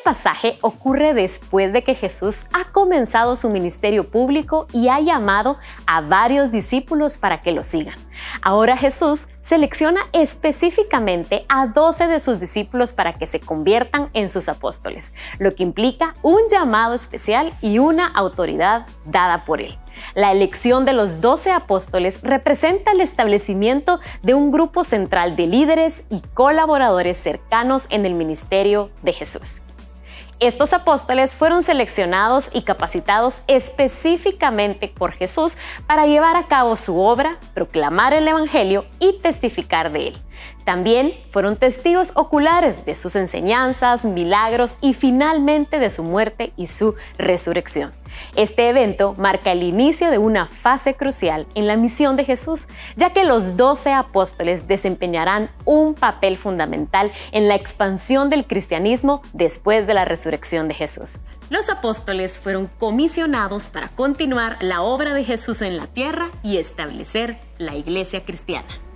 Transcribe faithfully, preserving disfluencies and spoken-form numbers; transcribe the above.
pasaje ocurre después de que Jesús ha comenzado su ministerio público y ha llamado a varios discípulos para que lo sigan. Ahora Jesús selecciona específicamente a doce de sus discípulos para que se conviertan en sus apóstoles, lo que implica un llamado especial y una autoridad dada por él. La elección de los doce apóstoles representa el establecimiento de un grupo central de líderes y colaboradores cercanos en el ministerio de Jesús. Estos apóstoles fueron seleccionados y capacitados específicamente por Jesús para llevar a cabo su obra, proclamar el Evangelio y testificar de él. También fueron testigos oculares de sus enseñanzas, milagros y finalmente de su muerte y su resurrección. Este evento marca el inicio de una fase crucial en la misión de Jesús, ya que los doce apóstoles desempeñarán un papel fundamental en la expansión del cristianismo después de la resurrección de Jesús. Los apóstoles fueron comisionados para continuar la obra de Jesús en la tierra y establecer la iglesia cristiana.